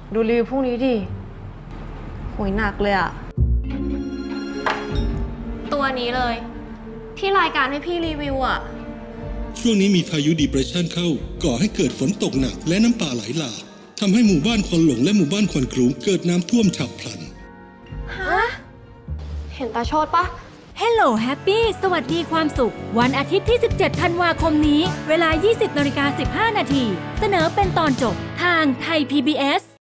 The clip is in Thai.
ดูรีวิวพวกนี้ดิโหยหนักเลยอะตัวนี้เลยที่รายการให้พี่รีวิวอะช่วงนี้มีพายุ Depression เข้าก่อให้เกิดฝนตกหนักและน้ำป่าไหลหลากทำให้หมู่บ้านควันหลงและหมู่บ้านควันคลุ้งเกิดน้ำท่วมฉับพลันฮะเห็นตาโชติปะ Hello Happy สวัสดีความสุขวันอาทิตย์ที่ 17 ธันวาคมนี้เวลา 20:15 น.เสนอเป็นตอนจบทางไทย PBS